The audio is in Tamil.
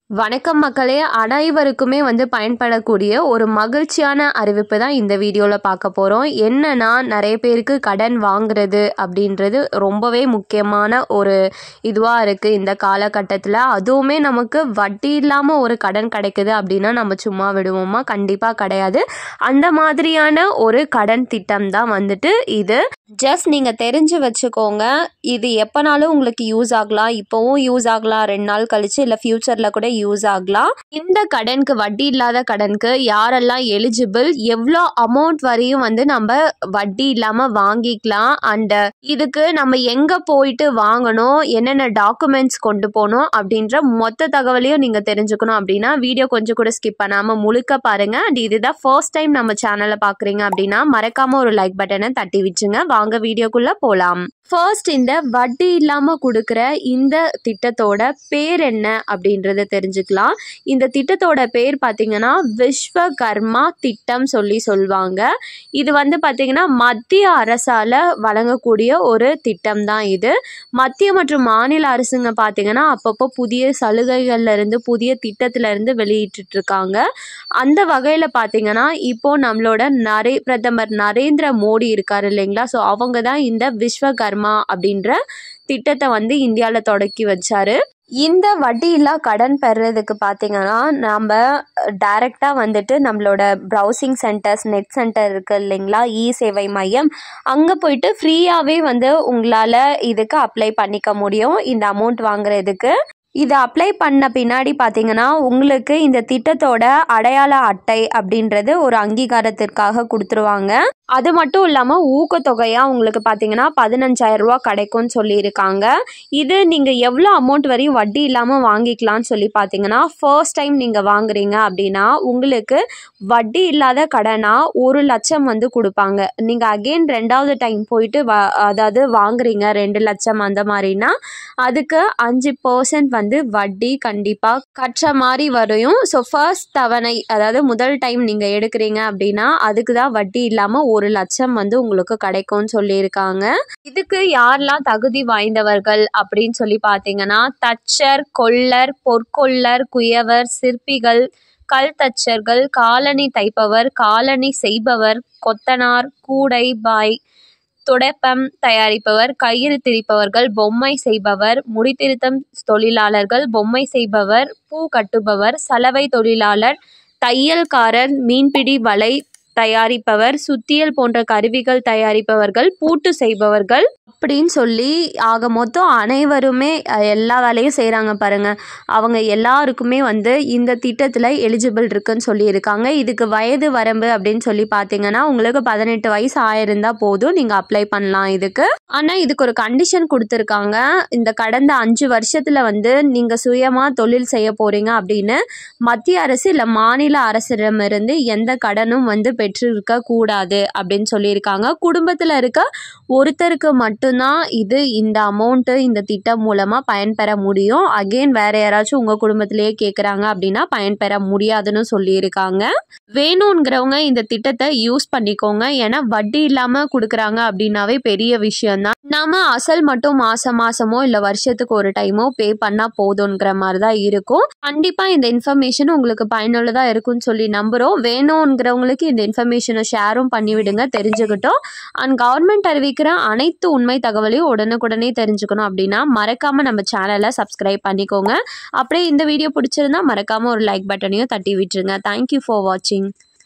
வணக்கம் மக்களே, அனைவருக்குமே பயன்படக்கூடிய ஒரு மகிழ்ச்சியான அறிவிப்பு தான் இந்த வீடியோவில் பார்க்க போகிறோம். என்னன்னா, நிறைய பேருக்கு கடன் வாங்குறது அப்படின்றது ரொம்பவே முக்கியமான ஒரு இதுவாக இருக்குது இந்த காலகட்டத்தில். அதுவுமே நமக்கு வட்டி இல்லாமல் ஒரு கடன் கிடைக்குது அப்படின்னா நம்ம சும்மா விடுவோமா? கண்டிப்பாக கிடையாது. அந்த மாதிரியான ஒரு கடன் திட்டம் தான் இது. ஜஸ்ட் நீங்கள் தெரிஞ்சு வச்சுக்கோங்க, இது எப்போனாலும் உங்களுக்கு யூஸ் ஆகலாம். இப்போவும் யூஸ் ஆகலாம், 2 நாள் கழிச்சு, இல்லை ஃப்யூச்சரில் கூட யூஸ் ஆகலாம். இந்த கடனுக்கு, வட்டி இல்லாத கடனுக்கு யாரெல்லாம் எலிஜிபிள், எவ்வளோ அமௌண்ட் வரையும் நம்ம வட்டி இல்லாமல் வாங்கிக்கலாம், அண்ட் இதுக்கு நம்ம எங்கே போயிட்டு வாங்கணும், என்னென்ன டாக்குமெண்ட்ஸ் கொண்டு போகணும் அப்படின்ற மொத்த தகவலையும் நீங்கள் தெரிஞ்சுக்கணும் அப்படின்னா வீடியோ கொஞ்சம் கூட ஸ்கிப் பண்ணாமல் முழுக்க பாருங்கள். அண்ட் இதுதான் ஃபர்ஸ்ட் டைம் நம்ம சேனலை பார்க்குறீங்க அப்படின்னா மறக்காமல் ஒரு லைக் பட்டனை தட்டி விட்டுருங்க. வாங்க வீடியோக்குள்ளே போகலாம். ஃபர்ஸ்ட், இந்த வட்டி இல்லாமல் கொடுக்குற இந்த திட்டத்தோட பேர் என்ன அப்படின்றத தெரிஞ்சுக்கலாம். இந்த திட்டத்தோட பேர் பார்த்தீங்கன்னா விஸ்வகர்மா திட்டம் சொல்லுவாங்க. இது பார்த்தீங்கன்னா மத்திய அரசால் வழங்கக்கூடிய ஒரு திட்டம் தான் இது. மத்திய மற்றும் மாநில அரசுங்க பார்த்தீங்கன்னா அப்பப்போ புதிய சலுகைகள்லேருந்து, புதிய திட்டத்திலேருந்து வெளியிட்டு இருக்காங்க. அந்த வகையில் பார்த்தீங்கன்னா இப்போ நம்மளோட பிரதமர் நரேந்திர மோடி இருக்கார் இல்லைங்களா, ஸோ அவங்க தான் இந்த விஸ்வகர்மா அப்படின்ற திட்டத்தை இந்தியாவில் தொடக்கி வச்சாரு. இந்த வட்டி இல்லா கடன் பெறுறதுக்கு பார்த்தீங்கன்னா நம்ம டைரெக்டாக நம்மளோட ப்ரௌசிங் சென்டர்ஸ், நெட் சென்டர் இருக்குது இல்லைங்களா, சேவை மையம், அங்கே போயிட்டு ஃப்ரீயாகவே உங்களால் இதுக்கு அப்ளை பண்ணிக்க முடியும். இந்த அமௌண்ட் வாங்குறதுக்கு இதை அப்ளை பண்ண பின்னாடி பார்த்தீங்கன்னா உங்களுக்கு இந்த திட்டத்தோட அடையாள அட்டை அப்படின்றது ஒரு அங்கீகாரத்திற்காக கொடுத்துருவாங்க. அது மட்டும் இல்லாமல் ஊக்கத்தொகையாக உங்களுக்கு பார்த்தீங்கன்னா 15,000 ரூபா கிடைக்கும்னு சொல்லியிருக்காங்க. இது நீங்கள் எவ்வளோ அமௌண்ட் வரையும் வட்டி இல்லாமல் வாங்கிக்கலாம்னு சொல்லி பார்த்தீங்கன்னா, ஃபர்ஸ்ட் டைம் நீங்கள் வாங்குறீங்க அப்படின்னா உங்களுக்கு வட்டி இல்லாத கடனாக 1 லட்சம் கொடுப்பாங்க. நீங்கள் அகெயின் 2வது டைம் போயிட்டு அதாவது வாங்குறீங்க 2 லட்சம் அந்த மாதிரினா அதுக்கு 5% வட்டி கண்டிப்பாக கட்டுற மாதிரி வரும். ஸோ ஃபர்ஸ்ட் தவணை, அதாவது முதல் டைம் நீங்கள் எடுக்கிறீங்க அப்படின்னா அதுக்கு தான் வட்டி இல்லாமல் 1 லட்சம் உங்களுக்கு கிடைக்கும்னு சொல்லியிருக்காங்க. இதுக்கு யாரெல்லாம் தகுதி வாய்ந்தவர்கள் அப்படின்னு சொல்லி பார்த்தீங்கன்னா, தச்சர், கொல்லர், பொற்கொல்லர், குயவர், சிற்பிகள், கல் தச்சர்கள், காலணி தைப்பவர், காலணி செய்பவர், கொத்தனார், கூடை பாய், துடைப்பம் தயாரிப்பவர், கயிறு திரிப்பவர்கள், பொம்மை செய்பவர், முடித்திருத்தம் தொழிலாளர்கள், பொம்மை செய்பவர், பூ கட்டுபவர், சலவை தொழிலாளர், தையல்காரர், மீன்பிடி வலை தயாரிப்பவர், சுத்தியல் போன்ற கருவிகள் தயாரிப்பவர்கள், பூட்டு செய்பவர்கள் அப்படின்னு சொல்லி ஆக மொத்தம் அனைவருமே எல்லா வேலையும் செய்கிறாங்க பாருங்க. அவங்க எல்லாருக்குமே இந்த திட்டத்தில் எலிஜிபிள் இருக்குன்னு சொல்லியிருக்காங்க. இதுக்கு வயது வரம்பு அப்படின்னு சொல்லி பார்த்தீங்கன்னா உங்களுக்கு 18 வயசு ஆயிருந்தால் போதும், நீங்கள் அப்ளை பண்ணலாம் இதுக்கு. ஆனால் இதுக்கு ஒரு கண்டிஷன் கொடுத்துருக்காங்க. இந்த கடந்த 5 வருஷத்தில் நீங்கள் சுயமாக தொழில் செய்ய போகிறீங்க அப்படின்னு மத்திய அரசு இல்லை மாநில அரசிடமிருந்து எந்த கடனும் பெற்றிருக்க கூடாது அப்படின்னு சொல்லியிருக்காங்க. குடும்பத்தில் இருக்க ஒருத்தருக்கு மட்டும்தான் இந்த அமௌண்ட்டு இந்த திட்டம் மூலமாக பயன்பெற முடியும். அகெயின் வேற யாராச்சும் உங்கள் குடும்பத்திலேயே கேட்குறாங்க அப்படின்னா பயன்பெற முடியாதுன்னு சொல்லியிருக்காங்க. வேணுங்கிறவங்க இந்த திட்டத்தை யூஸ் பண்ணிக்கோங்க. ஏன்னா வட்டி இல்லாமல் கொடுக்குறாங்க அப்படின்னாவே பெரிய விஷயம்தான். நாம அசல் மட்டும் மாசமோ இல்லை வருஷத்துக்கு ஒரு டைமோ பே பண்ணால் போதுங்கிற மாதிரி தான் இருக்கும். கண்டிப்பாக இந்த இன்ஃபர்மேஷன் உங்களுக்கு பயனுள்ளதாக இருக்குன்னு சொல்லி நம்புகிறோம். வேணுங்கிறவங்களுக்கு இந்த இன்ஃபர்மேஷனை ஷேரும் பண்ணிவிடுங்க, தெரிஞ்சுக்கிட்டோம். அண்ட் கவர்மெண்ட் அறிவிக்கிற அனைத்து உண்மை தகவலையும் உடனுக்குடனே தெரிஞ்சுக்கணும் அப்படின்னா மறக்காமல் நம்ம சேனலை சப்ஸ்கிரைப் பண்ணிக்கோங்க. அப்படியே இந்த வீடியோ பிடிச்சிருந்தா மறக்காமல் ஒரு லைக் பட்டனையும் தட்டி விட்டுருங்க. தேங்க்யூ ஃபார் வாட்சிங்.